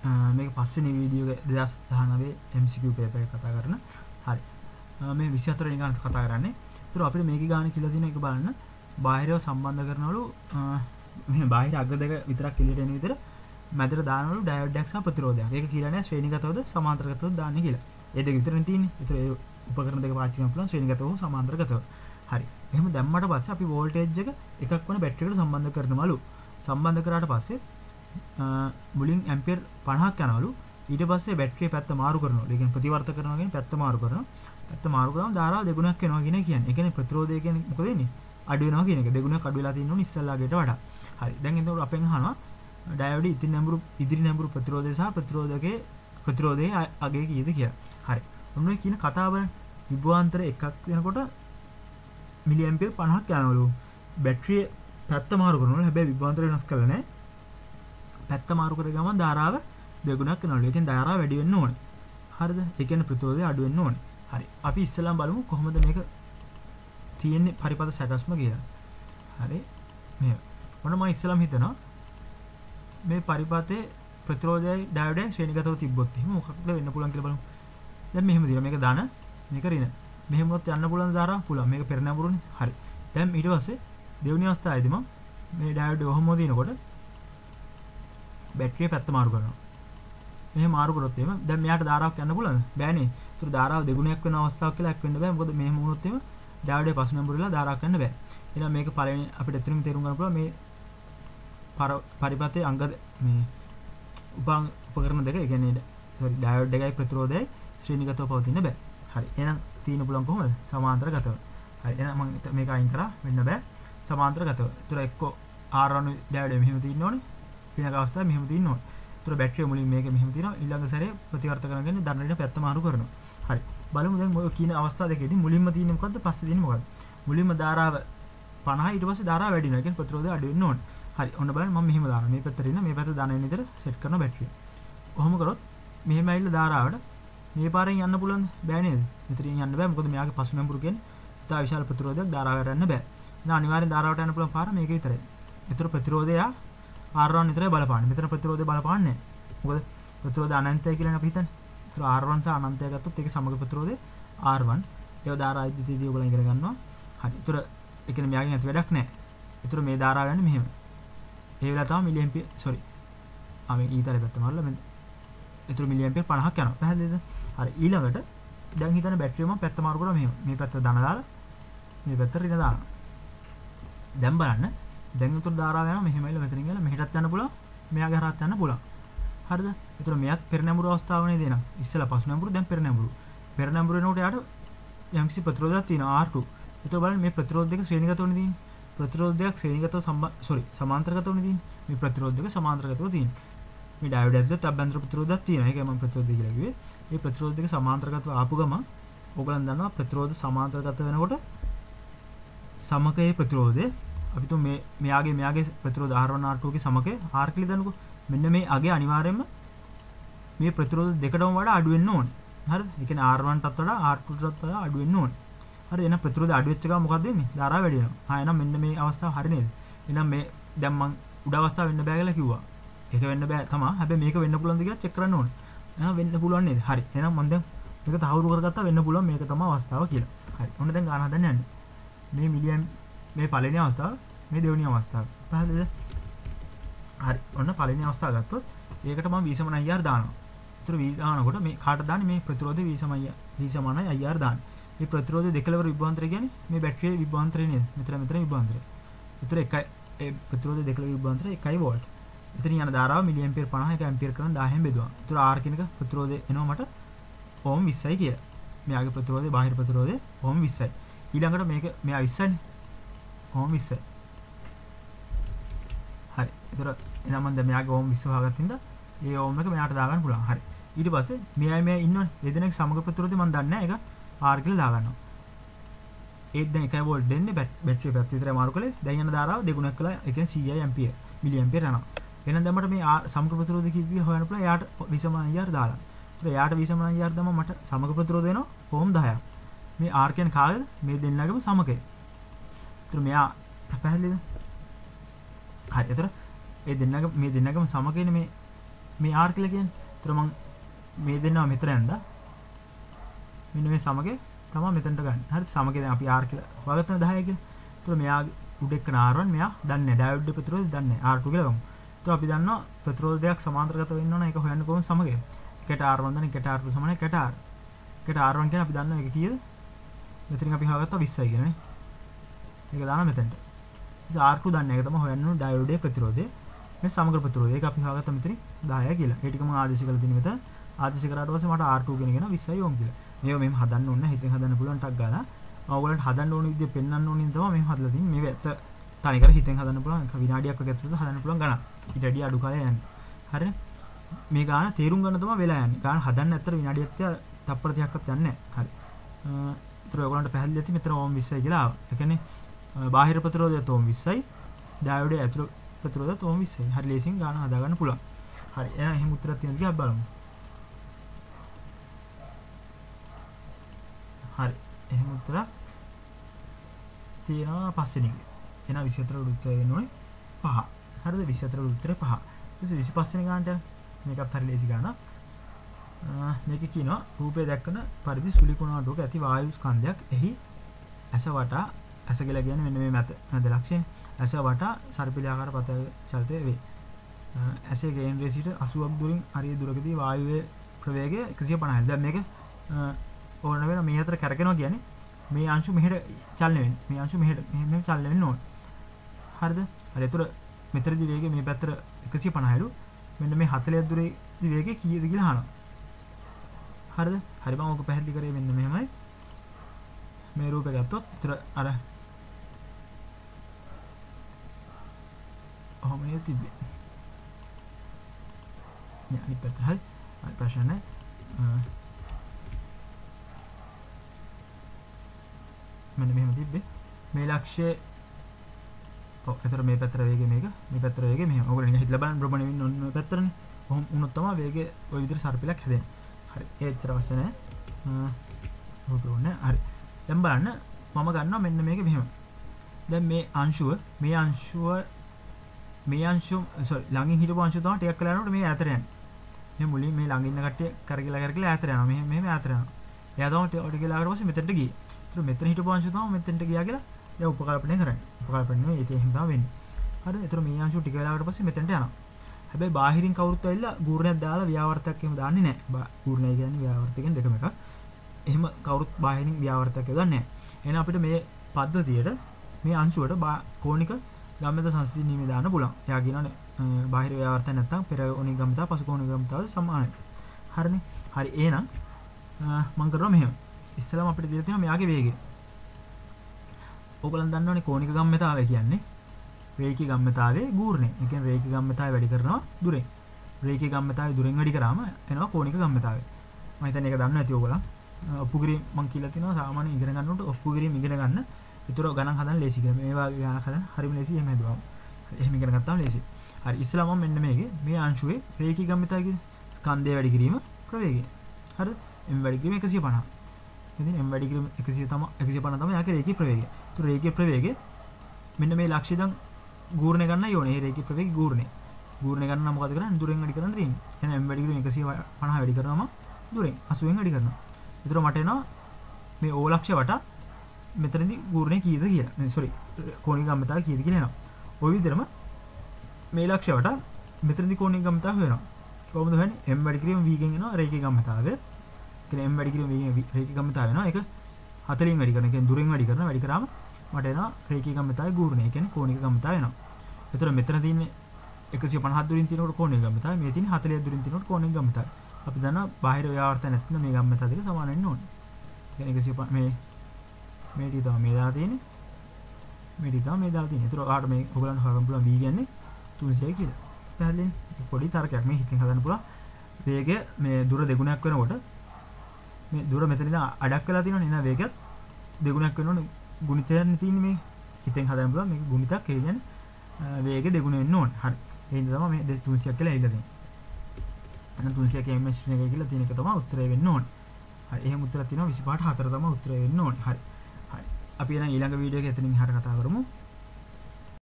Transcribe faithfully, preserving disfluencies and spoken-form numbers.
මේක පස්වෙනි වීඩියෝ එක දෙදාස් දහනවය M C Q පේපර් එක කතා කරන. හරි. මේ විසිහතර වෙනි ගානට කතා කරන්නේ. ඒතර අපිට මේකේ ගාන කියලා තියෙන එක බලන්න. බාහිරව සම්බන්ධ කරනවලු මේ බාහිර අග දෙක විතරක් එළියට එන විතර මැදට දානවලු ඩයෝඩ් එකක් සහ ප්‍රතිරෝධයක්. ඒක කියලා නෑ ශ්‍රේණිගතවද සමාන්තරගතවද දාන්නේ කියලා. ඒ දෙක විතරනේ තියෙන්නේ. ඒතර ඒ උපකරණ දෙක පාවිච්චි කරන්න පුළුවන් ශ්‍රේණිගතව හෝ සමාන්තරගතව. හරි. එහෙම දැම්මට පස්සේ අපි වෝල්ටේජ් එක එකක් වන බැටරි එකට සම්බන්ධ කරනවලු. සම්බන්ධ කරාට පස්සේ මුලින් ඇම්පියර් පනහක් යනවලු. ඊට පස්සේ බැටරිය පැත්ත මාරු කරනවා. ඒ කියන්නේ ප්‍රතිවර්ත කරනවා කියන්නේ පැත්ත මාරු කරනවා. පැත්ත මාරු කරාම ධාරාව දෙගුණයක් වෙනවා කියන කියන්නේ. ඒ කියන්නේ ප්‍රතිරෝධය කියන්නේ මොකද වෙන්නේ? අඩු වෙනවා කියන එක. දෙගුණයක් අඩු වෙලා තියෙනවනේ ඉස්සල්ලාගේට වඩා. හරි. දැන් එතකොට අපෙන් අහනවා ඩයෝඩ් ඉදිරි නැඹුරු ඉදිරි නැඹුරු ප්‍රතිරෝධය සහ ප්‍රතිරෝධකයේ ප්‍රතිරෝධයේ අගය කීයද කියලා. හරි. ඔන්න ඔය කියන කතාව විභවාන්තර එකක් වෙනකොට මිලි ඇම්පියර් පනහක් යනවලු. බැටරිය පැත්ත මාරු කරනවලු. හැබැයි විභවාන්තර වෙනස් කරලා නැහැ. පැත්ත මාරු කර ගමන් ධාරාව දෙගුණයක් වෙනවලු. ඒ කියන්නේ ධාරාව වැඩි වෙන්න ඕනේ. හරිද? ඒ කියන්නේ ප්‍රතිරෝධය අඩු වෙන්න ඕනේ. හරි. අපි ඉස්සෙල්ලාම බලමු කොහොමද මේක තියෙන්නේ පරිපථ සැකස්ම කියලා. හරි. මේ මොන මම ඉස්සෙල්ලාම හිතනවා මේ පරිපථයේ ප්‍රතිරෝධයයි ඩයෝඩයයි ශ්‍රේණිගතව තිබ්බොත් එහෙම මොකක්ද වෙන්න පුළුවන් කියලා බලමු. දැන් මෙහෙම දිනවා. මේක ධන, මේක ඍණ. මෙහෙම වුණොත් යන්න පුළුවන් ධාරාව පුළුවන්. මේක පෙර නැඹුරුනේ. හරි. දැන් ඊට පස්සේ දෙවෙනි අවස්ථාවේදී මම මේ ඩයෝඩ් ඔහොම දිනනකොට බැටරිය පැත්ත මාරු කරනවා. මෙහෙම මාරු කරොත් එහෙම දැන් මෙයාට ධාරාවක් යන්න පුළුවන්ද? බෑනේ. ඒතර ධාරාව දෙගුණයක් වෙන අවස්ථාවක් කියලා එක් වෙන්න බෑ. මොකද මෙහෙම වුණොත් එහෙම ඩයෝඩේ පස් නම්බරේලා ධාරාවක් යන්න බෑ. එහෙනම් මේක පළවෙනි අපිට එතනින් තේරුම් ගන්න පුළුවන් මේ පරිපථයේ අංග මේ උපං උපකරණ දෙක. ඒ කියන්නේ සෝරි ඩයෝඩ් එකයි ප්‍රතිරෝධයයි ශ්‍රේණිගතව පවතින්න බෑ. හරි. එහෙනම් තියෙන්න පුළුවන් කොහොමද? සමාන්තරගතව. හරි. එහෙනම් මම මේක අයින් කරා වෙන්න බෑ. සමාන්තරගතව. ඒතර එක්ක R one ඩයෝඩේ මෙහෙම තියෙන්න ඕනේ. ඊළඟ අවස්ථාවේ මෙහෙම තියෙන්න ඕනේ. ඒතර බැටරිය මුලින් මේක මෙහෙම තියෙනවා. ඊළඟ සැරේ ප්‍රතිවර්ත කරගෙන ධන ඍණ පැත්ත මාරු කරනවා. හරි. බලමු දැන් ඔය කියන අවස්ථා දෙකේදී මුලින්ම තියෙන්නේ මොකද්ද? පස්සේ තියෙන්නේ මොකද්ද? මුලින්ම ධාරාව පනහයි ඊට පස්සේ ධාරාව වැඩි වෙනවා. ඒ කියන්නේ ප්‍රතිරෝධය අඩු වෙන්න ඕනේ. හරි. ඔන්න බලන්න මම මෙහෙම දානවා. මේ පැත්තට ඉන්න මේ පැත්ත ධන වෙන විදිහට සෙට් කරන බැටරිය. කොහොම කරොත් මෙහෙම ඇවිල්ලා ධාරාවට මේ පාරෙන් යන්න පුළුවන්ද? බෑ නේද? මෙතනින් යන්න බෑ. මොකද මෙයාගේ පසු නැඹුරු කියන්නේ ඉතා විශාල ප්‍රතිරෝධයක් ධාරාවට යන්න බෑ. එහෙනම් අනිවාර්යෙන් ධාරාවට යන්න පුළුවන් පාර මේක විතරයි. ඒතර ප්‍රතිරෝධය R one විතරයි බලපාන්නේ. මෙතන ප්‍රතිරෝධය බලපාන්නේ නැහැ. මොකද ප්‍රතිරෝධ අනන්තයි කියලානේ අපි හිතන්නේ. ඒතර R one සහ අනන්තය ගත්තොත් ඒකේ සමග ප්‍රතිරෝධය R one. ඒක ධාරා විද්‍යුතීය ඔයගොල්ලෝ ඉගෙන ගන්නවා. හරි. ඒතර ඒ කියන්නේ මෙයාගෙන් ඇති වැඩක් නැහැ. ඒතර මේ ධාරාව යන්නේ මෙහෙම. ඒ වෙලාව තමයි මිලි ඇම්පියර් සෝරි. ආ මේ ඊතරේ පැත්ත මාරලා මේ ඒතර මිලි ඇම්පියර් පනහක් යනවා. පැහැදිලිද? හරි. ඊළඟට දැන් හිතන්න බැටරිය මම පැත්ත මාරු කරා මෙහෙම. මේ පැත්ත ධන දාලා මේ පැත්ත ඍණ දානවා. දැන් බලන්න. දැන් උතුරු ධාරාව යනවා මෙහෙමයිල මෙතනින් ගිහලා මෙහෙටත් යන්න පුළුවන්. මෙයාගේ හරහත් යන්න පුළුවන්. හරිද? ඒතර මෙයත් පෙර නැඹුරු අවස්ථාවනේ දෙනවා. ඉස්සෙල්ලා පසු නැඹුරු දැන් පෙර නැඹුරු. පෙර නැඹුරු වෙනකොට යාට යම්කිසි ප්‍රතිරෝධයක් තියෙනවා R two. ඒතර බලන්න මේ ප්‍රතිරෝධ දෙක ශ්‍රේණිගතවනේ තියෙන්නේ. ප්‍රතිරෝධයක් ශ්‍රේණිගතව සමාන්තර සමාන්තරගතවනේ තියෙන්නේ. මේ ප්‍රතිරෝධ දෙක සමාන්තරගතව තියෙන්නේ. මේ ඩයෝඩ් ඇතුළත අභ්‍යන්තර ප්‍රතිරෝධයක් තියෙනවා. ඒකයි මම ප්‍රතිරෝධය කියලා කිව්වේ. මේ ප්‍රතිරෝධ දෙක සමාන්තරගතව ආපු ගමන් ඕගලන් දන්නවා ප්‍රතිරෝධ සමාන්තරගත වෙනකොට සමකයේ ප්‍රතිරෝධය අපි තුන් මේ මෙයාගේ මෙයාගේ ප්‍රතිරෝධ R one R two ගේ සමකය R කියලා දන්නකො. මෙන්න මේ අගේ අනිවාර්යයෙන්ම මේ ප්‍රතිරෝධ දෙකටම වඩා අඩු වෙන්න ඕනේ. හරිද? ඒ කියන්නේ R one ටත් වඩා R two ටත් වඩා අඩු වෙන්න ඕනේ. හරි. එහෙනම් ප්‍රතිරෝධය අඩු වෙච්ච ගමන් මොකක්ද වෙන්නේ? ධාරාව වැඩි වෙනවා. හා එහෙනම් මෙන්න මේ අවස්ථාව හරි නේද? එහෙනම් මේ දැන් මම උඩ අවස්ථාව වෙන්න බෑ කියලා කිව්වා. ඒක වෙන්න බෑ තමයි. හැබැයි මේක වෙන්න පුළුවන්ද කියලා චෙක් කරන්න ඕනේ. එහෙනම් වෙන්න පුළුවන් නේද? හරි. එහෙනම් මම දැන් මේක තහවුරු කරගත්තා වෙන්න පුළුවන් මේක තමයි අවස්ථාව කියලා. හරි. ඔන්න දැන් ගාන හදන්න යන්නේ. මේ මිලියන් මේ පළවෙනි අවස්ථාව මේ දෙවෙනි අවස්ථාව. පැහැදිලිද? හරි. ඔන්න පළවෙනි අවස්ථාව ගත්තොත් ඒකට මම V සමාන I R දානවා. ඒතර V දානකොට මේ කාට දාන්නේ මේ ප්‍රතිරෝධය V සමාන V සමානයි I R දාන්නේ. මේ ප්‍රතිරෝධය දෙකලවර විභවාන්තරය කියන්නේ මේ බැටරියේ විභවාන්තරය නේද? මෙතන මෙතන විභවාන්තරය. ඒතර එකයි ඒ ප්‍රතිරෝධය දෙකලවර විභවාන්තරය එකයි වෝල්ට්. එතනින් යන ධාරාව මිලි ඇම්පියර් පනහ එක ඇම්පියර් කරන දහයෙන් බෙදුවා. ඒතර R කියන එක ප්‍රතිරෝධය එනවා මට ඕම් විස්සයි කියලා. මෙයාගේ ප්‍රතිරෝධය බාහිර ප්‍රතිරෝධය ඕම් විස්සයි. ඊළඟට මේක මෙයා විස්සයිනේ. ඕම් විස්සයි. හරි. ඒතර එනම් මම දැන් මෙයාගේ ඕම් විස්ස හොයාගත්තින්ද ඒ ඕම් එක මෙයාට දාගන්න පුළුවන්. හරි. ඊට පස්සේ මෙයයි මෙයයි ඉන්නවනේ. ඒ දෙනෙක් සමග ප්‍රතිරෝධය මම දන්නේ නැහැ. ඒක R කියලා දාගන්නවා. ඒත් දැන් එකයි වෝල්ට් දෙන්නේ බැටරිය පැත්ත විතරයි මාරු කළේ. දැන් යන ධාරාව දෙගුණයක් කළා. ඒ කියන්නේ සීයයි ඇම්පියර් මිලි ඇම්පියර් යනවා. එහෙනම් දැන් මට මේ සමග ප්‍රතිරෝධය කිව්විය හොයන්න පුළුවන්. එයාට V සමාන I R දාලා. ඒතර එයාට V සමාන I R දැම්ම මට සමග ප්‍රතිරෝධය එනවා ඕම් දහයක්. මේ R කියන්නේ කාගේද? මේ දෙන්නගේම සමකය. ඒතර මෙයා පැහැදිලිද? හරි. ඒතර ඒ දෙන්නගම මේ දෙන්නගම සමකයනේ මේ මේ r කියලා කියන්නේ. ඒතර මම මේ දෙන්නවා මෙතන ඇඳා. මෙන්න මේ සමගය තමයි මෙතනට ගන්න. හරිද? සමගය දැන් අපි r කියලා හොයාගත්තා දහය කියලා. ඒතර මෙයා උඩ එක්කන r one මෙයා දන්නේ නැහැ. ඩයෝඩ් ප්‍රතිරෝධය දන්නේ නැහැ. r two කියලා ගමු. ඒතර අපි දන්නවා ප්‍රතිරෝධයක් සමාන්තරගත වෙන්න ඕන. ඒක හොයන්න කොහොමද සමගය? එකට r one දන්නේ එකට r two සමානයි එකට r. එකට r one කියන්නේ අපි දන්නවා ඒක කීයද? මෙතනින් අපි හොයාගත්තා විස්සයි කියලා නේ. ඒක දානවා මෙතනට. ඉතින් r two දන්නේ ඒක තමයි හොයන්න ඕන ඩයෝඩයේ ප්‍රතිරෝධය. මේ සමග ප්‍රතිරෝධය. ඒක අපි හොයාගත්තා මෙතනින් දහයයි කියලා. ඒ ටික මම ආදේශ කරලා තියෙන මෙතන. ආදේශ කරාට පස්සේ මට r two කියන එක විස්සයි ඕම් කියලා. මේව මෙහෙම හදන්න ඕනේ. හිතෙන් හදන්න පුළුවන් ටක් ගාලා. ඔයගොල්ලන්ට හදන්න ඕන විදිය පෙන්වන්න ඕනින් තමයි මෙහෙම හදලා තියෙන්නේ. මේක ඇත්ත තනි කර හිතෙන් හදන්න පුළුවන්. එක විනාඩියක් වගේ ඇතුළත හදන්න පුළුවන් ගණන්. ඊට වැඩි අඩු කාලයක් යන්නේ. හරිද? මේ ගාන තේරුම් ගන්න තමයි වෙලා යන්නේ. ගාන හදන්න ඇත්තට විනාඩියක් තියා තප්පර තිහක්වත් යන්නේ නැහැ. හරි. ඒතර ඔයගොල්ලන්ට පැහැදිලි ඇති මෙතන ඕම් විස්සයි කියලා ආවා. ඒ කියන්නේ බාහිර ප්‍රතිරෝධයත් ඕම් විස්සයි, ඩයෝඩයේ ඇතුළු ප්‍රතිරෝධයත් ඕම් විස්සයි. හරි ලේසියෙන් ගාන හදා ගන්න පුළුවන්. හරි. එහෙනම් එහෙම උත්තරයක් තියෙනවා කියලා බලමු. හරි. එහෙම උත්තරයක් තියෙනවා පස්වෙනි එක. එහෙනම් විසිහතර උත්තරය වෙන්න ඕනේ පහ. හරිද? විසිහතර උත්තරේ පහ. ඊට විසිපස් වෙනි ගානට මේකත් හරි ලේසි ගානක්. මේකේ කියනවා රූපය දැක්කන පරිදි සුලි කුණාටුවක ඇති වායු ස්කන්ධයක් එහි ඇස වටා ඇස කියලා කියන්නේ මෙන්න මේ මැද මැද ලක්ෂණය. ඇස වටා සර්පිලාකාර පත චලිතය වේ. ඇසේ කේන්ද්‍රයේ සිට අසූවක් දුරින් හරිය දුරකදී වායුවේ ප්‍රවේගය එකසිය පනහයි. දැන් මේක ඕන වෙන මේ අතර කැරකෙනවා කියන්නේ මේ අංශු මෙහෙට චලනය වෙන්නේ. මේ අංශු මෙහෙට මෙහෙම චලනය වෙන්න ඕන. හරිද? හරි. ඒතර මෙතනදී වේගය මේ පැත්තට එකසිය පනහයිලු. මෙන්න මේ හතළිස් දුරේ වේගය කීයද කියලා අහනවා. හරිද? හරි මම ඔක පැහැදිලි කරේ මෙන්න මෙහෙමයි. මේ රූපය ගත්තොත් ඒතර අර ඔහොම නේ තිබ්බේ. නේ අනිත් පැත්ත හරි. හරි ප්‍රශ්න නැහැ. මෙන්න මෙහෙම තිබ්බේ. මේ ලක්ෂ්‍ය ඔව් ඒතර මේ පැත්තට වේගය මේක මේ පැත්තට වේගය මෙහෙම. ඔයගොල්ලෝ නිකන් හිතලා බලන්න ප්‍රබණ වෙන්නේ ඔන්න ඔය පැත්තටනේ. ඔහොම වුණොත් තමයි වේගය ওই විදිහට සර්පිලක් හැදෙන්නේ. හරි. ඒ ඇත්තට අවශ්‍ය නැහැ. ඔක ඕනේ. හරි. දැන් බලන්න මම ගන්නවා මෙන්න මේක මෙහෙම. දැන් මේ අංශුව මේ අංශුව මේ අංශුව sorry ළඟින් හිටපු අංශුව තමයි ටිකක් වෙලා යනකොට මේ ඈතට යන්නේ. මේ මුලින් මේ ළඟ ඉන්න කට්ටිය කරගිලා කරගිලා ඈතට යනවා. මෙහෙම මෙහෙම ඈතට යනවා. එයා තමයි ටික ගිලා ඊට පස්සේ මෙතනට ගියේ. ඒත් මෙතන හිටපු අංශුව තමයි මෙතනට ගියා කියලා දැන් උපකල්පනය කරන්නේ. උපකල්පනය නෙවෙයි ඒක එහෙම තමයි වෙන්නේ. හරිද? ඒතර මේ අංශුව ටික වෙලාවකට පස්සේ මෙතනට යනවා. හැබැයි බාහිරින් කවුරුත් ඇවිල්ලා ගූර්ණයක් දාලා ව්‍යාවර්තයක් එහෙම දාන්නේ නැහැ. ගූර්ණය කියන්නේ ව්‍යාවර්තකෙන් දෙකම එකක්. එහෙම කවුරුත් බාහිරින් ව්‍යාවර්තයක් යොදන්නේ නැහැ. එහෙනම් අපිට මේ පද්ධතියට මේ අංශුවට කෝණික ගම්මිත සංසිඳීමේ දාන්න පුළුවන්. එයා කියනවානේ බාහිර ව්‍යාවර්තය නැත්තම් පෙර කෝණික ගම්මිතාව පසු කෝණික ගම්මිතාව සමානයි. හරිනේ. හරි එහෙනම් මම කරනවා මෙහෙම. ඉස්සෙල්ලාම අපිට දෙලා තියෙනවා මෙයාගේ වේගය. ඕගොල්ලන් දන්නවනේ කෝණික ගම්මිතාවය කියන්නේ රේඛී ගම්මිතාවයේ ගූර්ණය. ඒ කියන්නේ රේඛී ගම්මිතාවය වැඩි කරනවා දුරෙන්. රේඛී ගම්මිතාවය දුරෙන් වැඩි කරාම එනවා කෝණික ගම්මිතාවය. මම හිතන්නේ ඒක දන්නවා ඇති ඕගොල්ලන්. ඔප්පුගිරීම මම කියලා තියෙනවා සාමාන්‍ය ඉගෙන ගන්නකොට ඔප්පුගිරීම ඉගෙන ගන්න. ඒතර ගණන් හදන්න ලේසි කියලා. මේ වගේ ගණන් හදන්න හරිම ලේසි එහෙම හදුවා. එහෙම ඉගෙන ගත්තාම ලේසි. හරි ඉස්සෙල්ලා මම මෙන්න මේකේ මේ අංශුවේ රේඛී ගම්මිතාවය කියන්නේ ස්කන්ධය වැඩි කිරීම ප්‍රවේගය. හරිද? m වැඩි කිරීම එකසිය පනහ. ඉතින් m වැඩි කිරීම එකසිය තමයි එකසිය පනහ තමයි යාගේ රේඛී ප්‍රවේගය. ඒතර රේඛී ප්‍රවේගය මෙන්න මේ ලක්ෂ්‍ය දැන් ගූර්ණය ගන්නයි ඕනේ. මේ රේඛී ප්‍රවේගය ගූර්ණය. ගූර්ණය ගන්න නම් මොකද කරන්නේ? දුරෙන් වැඩි කරන්න තියෙන්නේ. එහෙනම් m වැඩි කිරීම එකසිය පනහ වැඩි කරනවාම දුරෙන් අසූවෙන් වැඩි කරනවා. ඒතර මට එනවා මේ O ලක්ෂ්‍ය වටා මෙතනදී ගූර්ණය කීයද කියලා. මේ sorry කෝණික ගම්මිතාව කීයද කියලා එනවා. ওই විදිහටම මේ ලක්ෂ්‍ය වටා මෙතනදී කෝණික ගම්මිතාව හොයනවා. කොහොමද හොයන්නේ? m වැඩි කිරීම v ගෙන් එනවා රේඛී ගම්මිතාවය. කියන්නේ m වැඩි කිරීම v ගෙන් රේඛී ගම්මිතාව වෙනවා. ඒක හතලින් වැඩි කරනවා. කියන්නේ දුරෙන් වැඩි කරනවා. වැඩි කරාම මට එනවා රේඛී ගම්මිතාවේ ගූර්ණය. ඒ කියන්නේ කෝණික ගම්මිතාව එනවා. ඒතර මෙතන තියෙන්නේ එකසිය පනහ දුරින් තියෙනකොට කෝණික ගම්මිතාව. මේ තියෙන්නේ හතලිස් දුරින් තියෙනකොට කෝණික ගම්මිතාව. අපි දන්නවා බාහිර ව්‍යාවර්තන නැත්නම් මේ ගම්මිතාව දෙක සමාන වෙන්න ඕනේ. කියන්නේ එකසිය මේ මේ ටික තමයි මේ දාලා තියෙන්නේ. මේ ටික තමයි මේ දාලා තියෙන්නේ. ඒතර ඔයාලට මේ ඔයගලන්ට හොයන්න පුළුවන් v කියන්නේ තුන්සියයි කියලා. පැහැදිලිනේ? පොඩි තර්කයක් මේ හිතින් හදන්න පුළුවන්. වේගය මේ දුර දෙගුණයක් වෙනකොට මේ දුර මෙතන ඉඳන් අඩක් වෙලා තියෙනවනේ. එහෙනම් වේගයත් දෙගුණයක් වෙනවනේ. ගුණිතයන් තියෙන්නේ මේ හිතෙන් හදන්න පුළුවන්. මේක ගුණිතක් ඒ කියන්නේ වේගය දෙගුණ වෙන්න ඕනේ. හරි. ඒ හින්දා තමයි මේ තුන්සියක් කියලා ඇවිල්ලා තියෙන්නේ. එහෙනම් තුන්සියක m ශ්‍රේණිය එකයි කියලා තියෙන එක තමයි උත්තරය වෙන්න ඕනේ. හරි. එහෙම උත්තරයක් තියෙනවා විසිපහ හතර තමයි උත්තරය වෙන්න ඕනේ. හරි. හරි. අපි එහෙනම් ඊළඟ වීඩියෝ එකේ එතනින් එහාට කතා කරමු.